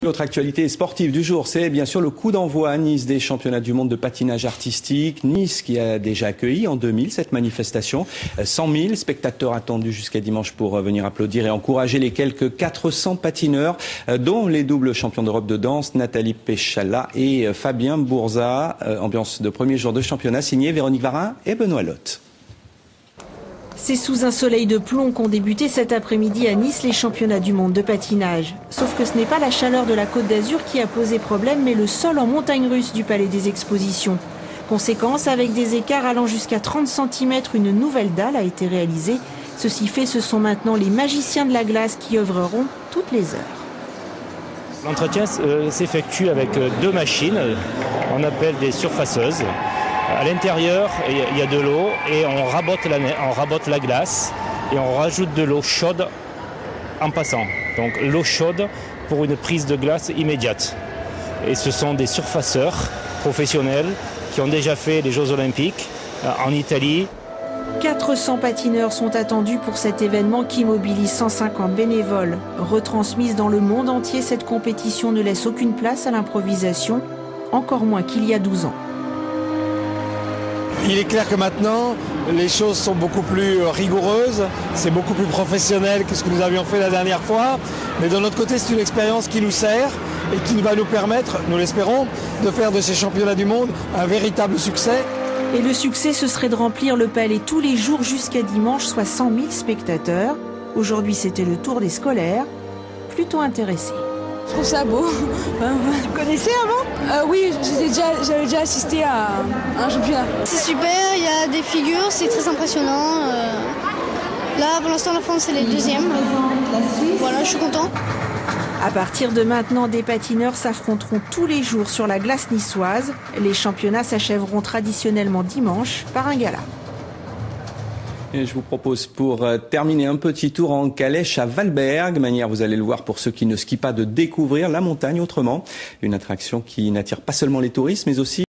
L'autre actualité sportive du jour, c'est bien sûr le coup d'envoi à Nice des championnats du monde de patinage artistique. Nice qui a déjà accueilli en 2000 cette manifestation. 100 000 spectateurs attendus jusqu'à dimanche pour venir applaudir et encourager les quelques 400 patineurs, dont les doubles champions d'Europe de danse, Nathalie Péchala et Fabien Bourza. Ambiance de premier jour de championnat signé Véronique Varin et Benoît Lotte. C'est sous un soleil de plomb qu'ont débuté cet après-midi à Nice les championnats du monde de patinage. Sauf que ce n'est pas la chaleur de la Côte d'Azur qui a posé problème, mais le sol en montagne russe du Palais des Expositions. Conséquence, avec des écarts allant jusqu'à 30 cm, une nouvelle dalle a été réalisée. Ceci fait, ce sont maintenant les magiciens de la glace qui œuvreront toutes les heures. L'entretien s'effectue avec deux machines, on appelle des surfaceuses. À l'intérieur, il y a de l'eau et on rabote la glace et on rajoute de l'eau chaude en passant. Donc l'eau chaude pour une prise de glace immédiate. Et ce sont des surfaceurs professionnels qui ont déjà fait les Jeux Olympiques en Italie. 400 patineurs sont attendus pour cet événement qui mobilise 150 bénévoles. Retransmise dans le monde entier, cette compétition ne laisse aucune place à l'improvisation, encore moins qu'il y a 12 ans. Il est clair que maintenant, les choses sont beaucoup plus rigoureuses, c'est beaucoup plus professionnel que ce que nous avions fait la dernière fois. Mais de notre côté, c'est une expérience qui nous sert et qui va nous permettre, nous l'espérons, de faire de ces championnats du monde un véritable succès. Et le succès, ce serait de remplir le palais tous les jours jusqu'à dimanche, soit 100 000 spectateurs. Aujourd'hui, c'était le tour des scolaires, plutôt intéressés. Je trouve ça beau. Tu connaissais avant ? Oui, j'avais déjà assisté à un championnat. C'est super, il y a des figures, c'est très impressionnant. Là, pour l'instant, la France, c'est les deuxièmes. Voilà, je suis content. À partir de maintenant, des patineurs s'affronteront tous les jours sur la glace niçoise. Les championnats s'achèveront traditionnellement dimanche par un gala. Et je vous propose pour terminer un petit tour en calèche à Valberg, manière, vous allez le voir pour ceux qui ne skient pas, de découvrir la montagne autrement. Une attraction qui n'attire pas seulement les touristes mais aussi